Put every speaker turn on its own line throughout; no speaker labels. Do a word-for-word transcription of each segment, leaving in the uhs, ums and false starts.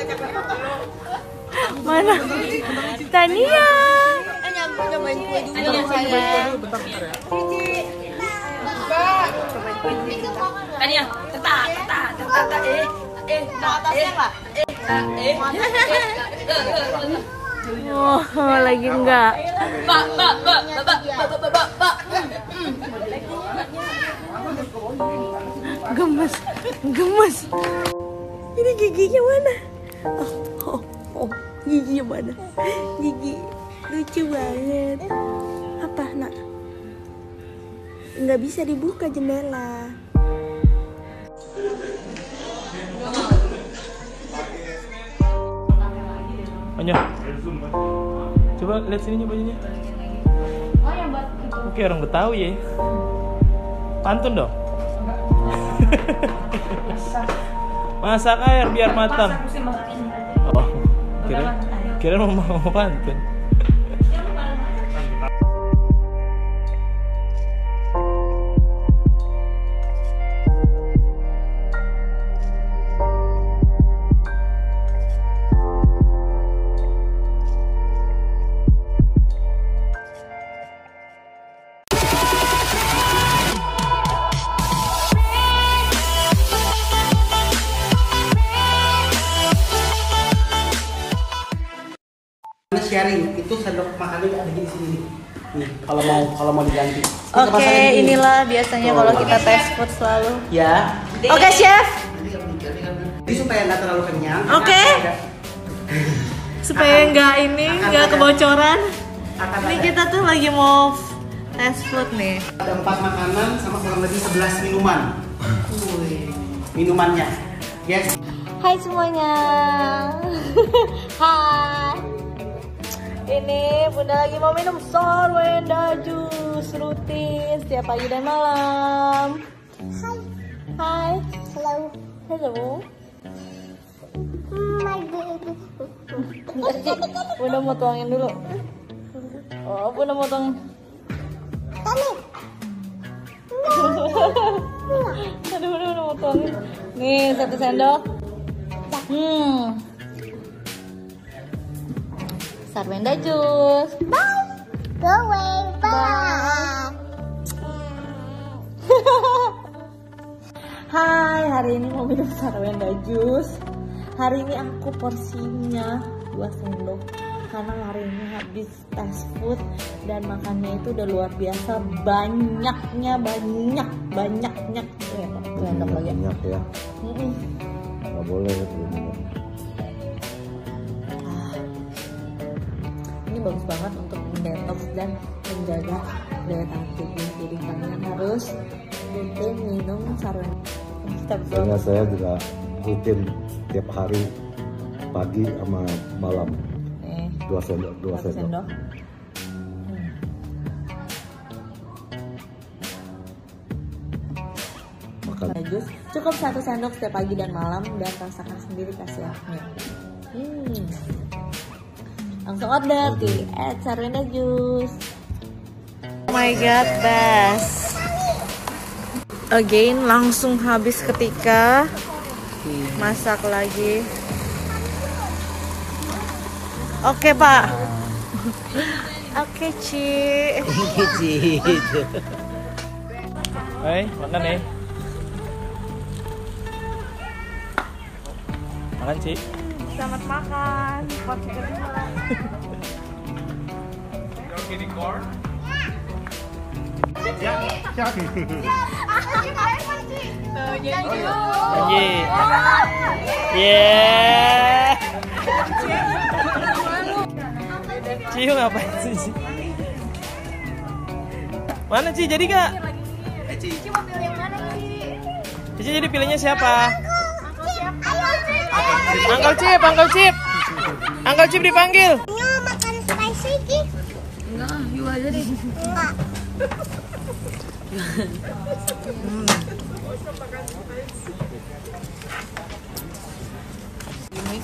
Mana? Tania.
Eh nyampe nyobain kue dulu saya. Tania, teta, teta, teta, eh, eh, atasnya nggak? Eh, eh.
Oh, lagi enggak.
Mbak, mbak, mbak, mbak, mbak, mbak, mbak, mbak.
Gemes, gemes. Ini giginya mana? Oh, oh, oh, giginya mana? Gigi lucu banget. Apa nak? Nggak bisa dibuka jendela.
Anya, coba lihat sini bajunya.
Oh yang buat itu.
Oke, orang Betawi ya. Pantun dong. Masak air biar matang. Oh, kira kira mau mau pantun.
Sharing itu sendok makannya ada di sini nih. Nih, kalau mau kalau mau diganti.
Oke, okay, inilah biasanya kalau kita test food selalu.
Ya.
Oke, okay, chef.
Jadi supaya nggak terlalu kenyang.
Oke. Okay. Supaya nggak ini nggak kebocoran. Ini kita tuh lagi mau test food nih.
Ada empat makanan sama kurang lebih sebelas minuman. Wih, minumannya. Yes.
Hai semuanya. Hai. Ini Bunda lagi mau minum Sarwenda Jus rutin setiap pagi dan malam. Hai. Hai. Hello. Hello. My baby. Bunda mau tuangin dulu. Oh, Bunda mau tuangin. Tani. Aduh, Bunda mau tuangin. Nih, satu sendok. Hmm. Sarwenda Jus. Bye. Go away. Bye. Hai, hari ini mau minum Sarwenda Jus. Hari ini aku porsinya dua sendok karena hari ini habis fast food dan makannya itu udah luar biasa banyaknya banyak banyaknya ya, sendok lagi.
Banyak ya.
Mm-mm.
Nggak boleh itu.
Ini bagus banget untuk mendetoks dan menjaga daya tahan tubuh. Jadi kalian harus rutin minum Sarwenda.
Soalnya saya juga rutin tiap hari pagi sama malam.
Eh,
Dua sendok, dua
satu
sendok.
sendok.
Makan.
Jus cukup satu sendok setiap pagi dan malam dan rasakan sendiri khasiatnya. Hmm. Langsung order di at Sarwenda Jus. Oh my god, best. Again, langsung habis ketika masak lagi. Oke, Pak. Oke, Ci.
Hai, makan nih. Makan, Ci.
Selamat makan. Porsi kedua.
Anji. Yeah. Ciu ngapain sih? Ci? Mana Ci? Jadi gak?
Ci mau pilih yang mana Ci?
Cici jadi pilihnya siapa? Uncle Cip, Uncle Cip. Uncle Cip dipanggil.
Nggak makan spicy Ci? Enggak, yuk aja deh. Enggak.
Mix.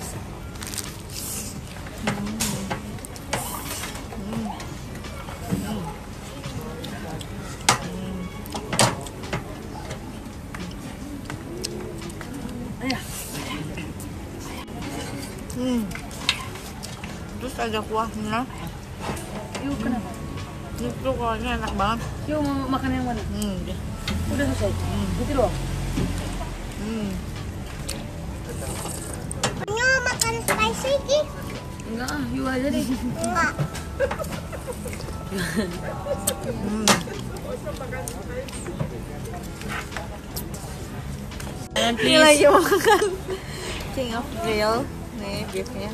Hmm. Terus ada kuahnya.
Yuk, kenapa?
Itu kuahnya enak banget.
Yuk, mau makan yang mana?
Hmm.
Udah selesai. Hmm. Gitu doang.
Hmm.
Nyo makan spicy Ki?
Enggak ah, yuk aja deh.
Enggak.
Hmm. Ini lagi makan king of grill nih beefnya.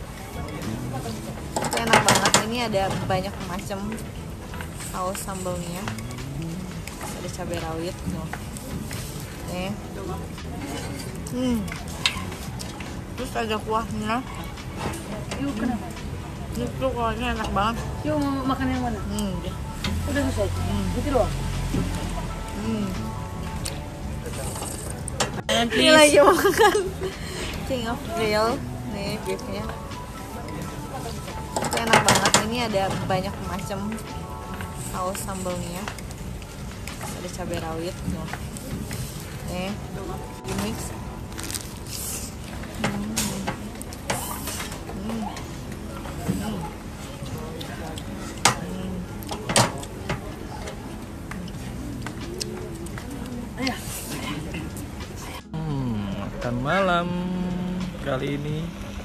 Enak banget. Ini ada banyak macam saus sambalnya. Ada cabai rawit tuh. Nih. Hmm. Terus ada kuahnya.
Yuk, kenapa?
Itu kuahnya enak banget.
Yuk, mau makan yang mana?
Hmm.
Udah selesai. Hmm. Gitu doang.
Hmm. Ini lagi makan king of grill nih beefnya. Enak banget. Ini ada banyak macam saus sambalnya. Ada cabai rawit tuh. Nih, di mix. Hmm. Hmm. Hmm.
Makan malam kali ini.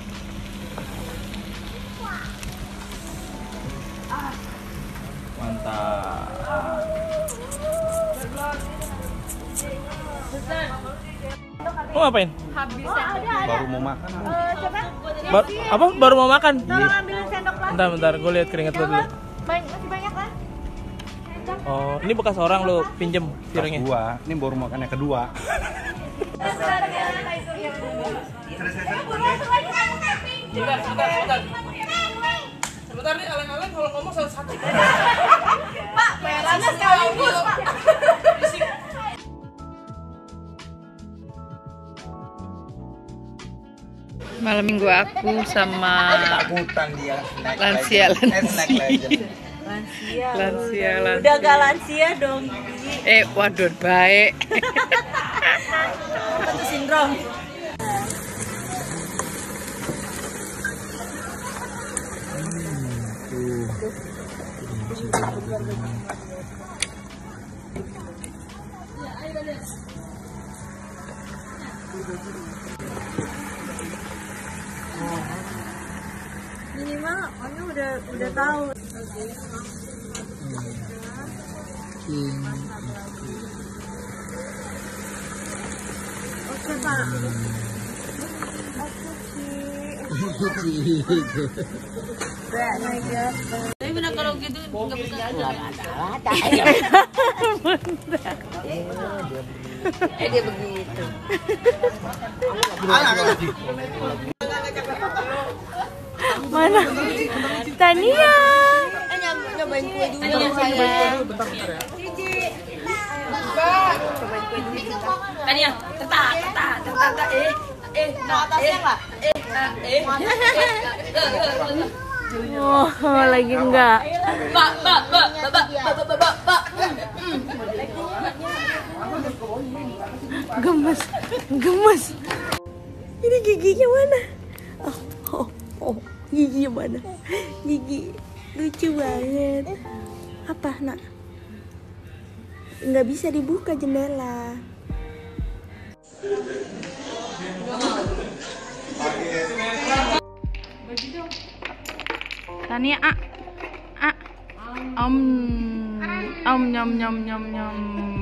Mantap. Mau ngapain?
Baru mau makan.
Ba- apa? Baru mau makan?
Tolong ambilin sendok plastik.
Bentar, bentar. Gue lihat keringat lu dulu.
Banyak, masih banyak kan?
Oh, ini bekas orang lu pinjem piringnya.
Gua, ini baru makan yang kedua.
Sebentar, sebentar, sebentar. Sebentar nih, aleng-aleng kalau ngomong satu-satu.
Pak, bayarannya sekaligus, Pak.
Malam minggu aku sama
Takutan dia.
lansia, lansia,
Lansia.
lansia, lansia.
Udah gak lansia dong.
Eh, waduh, baik.
Apa tuh sindrom? Minimal pokoknya udah udah tahu. Oke Pak.
Tapi benar kalau gitu nggak bisa.
Eh dia begitu. Mana? Tania. Eh nyobain kue dulu sayang.
Tania, teta, teta, teta, teta, eh, eh, nah, eh, eh, nah, eh,
Oh, lagi enggak.
Pak, pak, pak, pak, pak, pak, pak, pak.
Gemes, gemes. Ini giginya mana? Oh, oh, oh, giginya mana? Gigi lucu banget. Apa nak? Nggak bisa dibuka jendela.
Tania, ah, ah, om, om, nyom, nyom, nyom, nyom.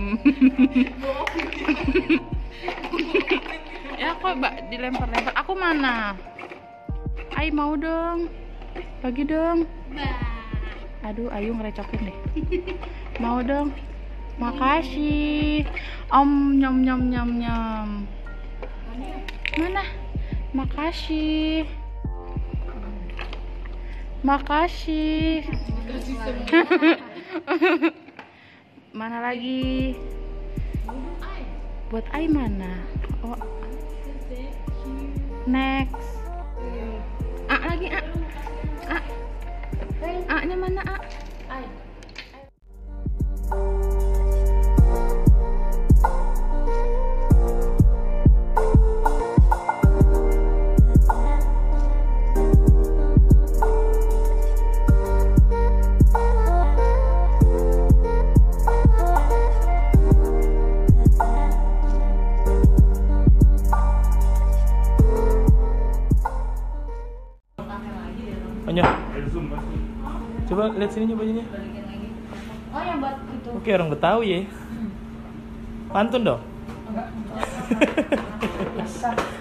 Ya kok mbak dilempar-lempar. Aku mana? Ay mau dong, bagi dong. Aduh, Ayu ngerecokin deh. Mau dong. Makasih. Om, nyom, nyom, nyom, nyom. Mana? Makasih. Makasih. Mana lagi? Buat Ai mana? Oh. Next. A lagi A. A. A-nya mana A? Ai.
Banyak. Coba lihat sini bajunya.
Oh yang buat itu.
Oke, orang Betawi ya. Pantun dong.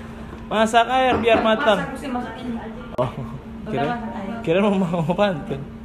Masak air biar matang.
Masak mesti masak ini aja.
Oh, kira kira mau mau pantun.